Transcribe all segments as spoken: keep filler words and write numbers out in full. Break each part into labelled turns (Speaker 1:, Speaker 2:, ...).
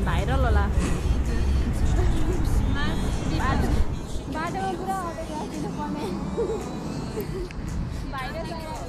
Speaker 1: Viral होला
Speaker 2: बाटोमा पुरा अटोग्राफ दिनु पर्ने भाइरल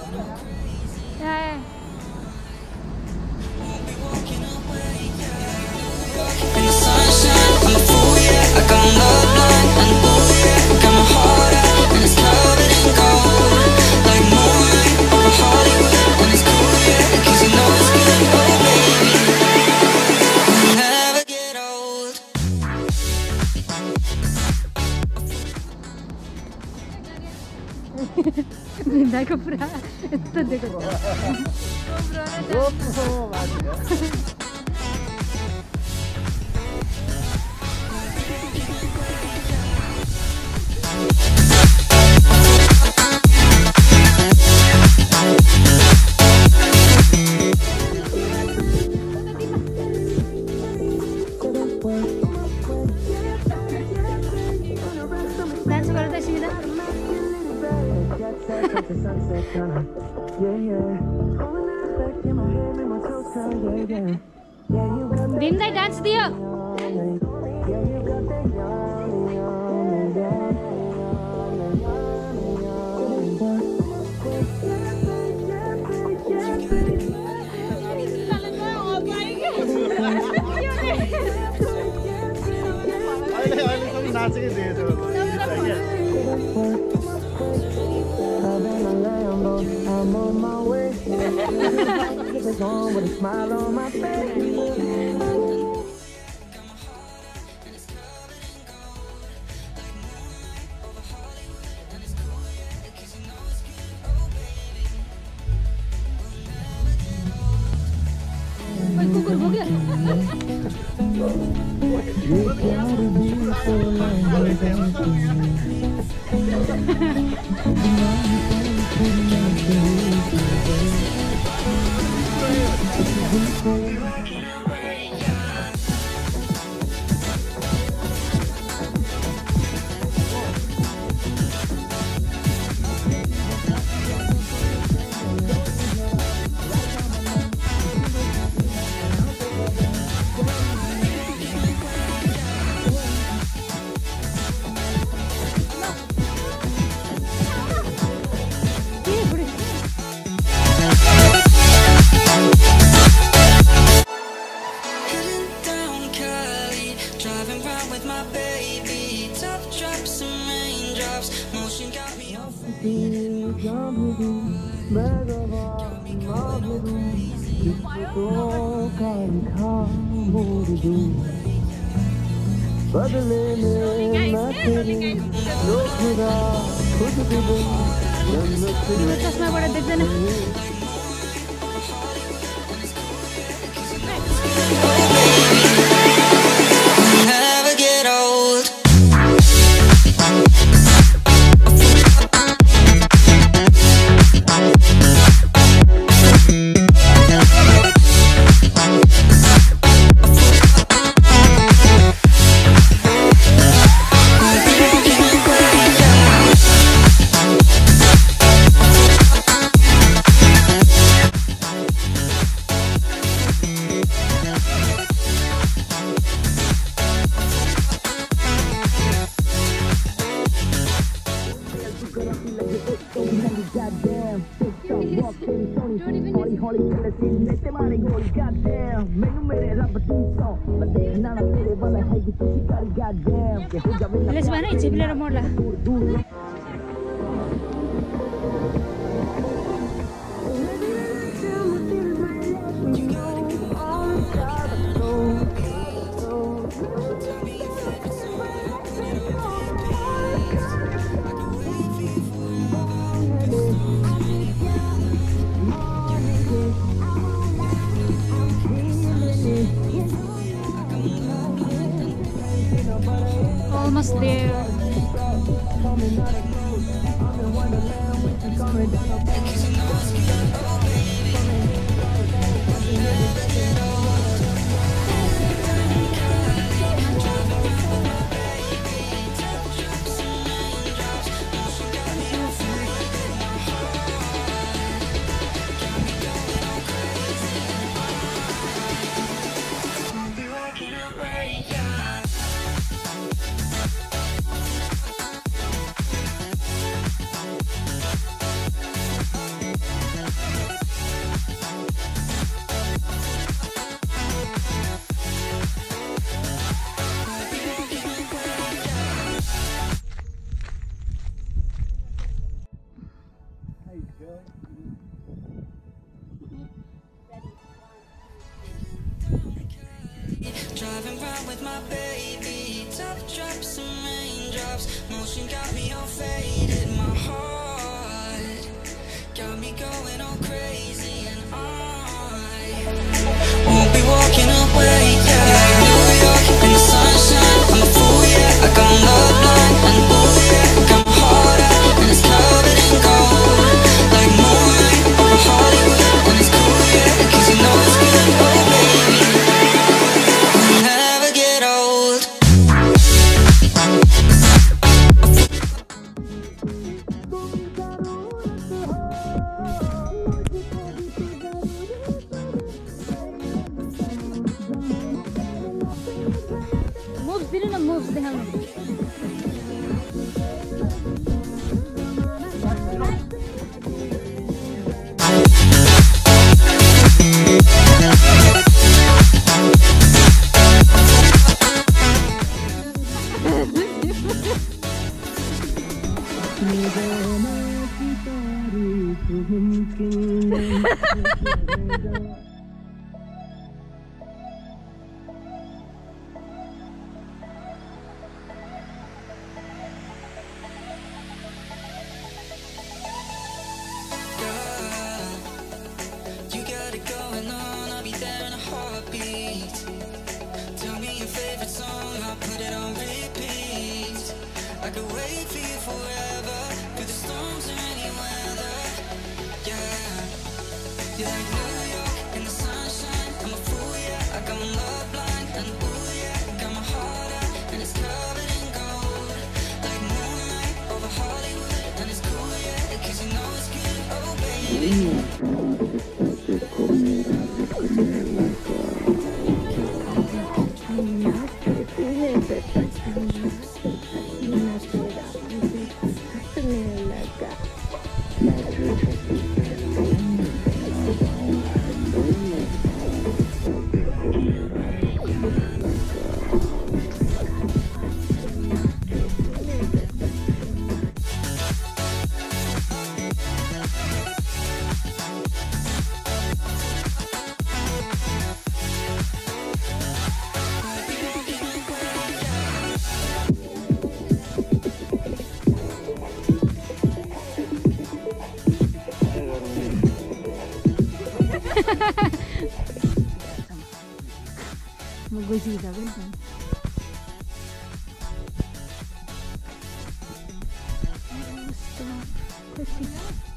Speaker 1: भिन्दाको पुरा यस्तो दिएको डान्स गर्दै सिक्दा भीमलाई डान्स दियो
Speaker 3: I'm on my way. It's on with a smile on my face.
Speaker 1: कुकुर हो गया चस्माबाट देख्दैन Let's go na chipler morla almost there.
Speaker 2: my baby. Top drops and raindrops, motion got me all faded. My heart got me going all crazy, and I won't be walking away. Yeah, like New York in the sunshine. I'm a fool, yeah. I got love blind, and ooh yeah, got my heart out, and it's covered in gold. Like moonlight over Hollywood, and it's cool, yeah, 'cause you know it's good, oh baby. We'll never get old.
Speaker 1: Moves दिनु न moves देखाउनु
Speaker 2: You got it going on, I'll be there in a heartbeat. Tell me your favorite song, I'll put it on repeat. I could wait for you forever, through the storms or any weather. Yeah, you're like New York in the sunshine. I'm a fool, yeah, I got my love blind, and ooh yeah, got my heart out, and it's covered in gold. Like moonlight over Hollywood, and it's cool, yeah, 'cause you know it's good, oh baby.
Speaker 1: म गइसकेको छ पनि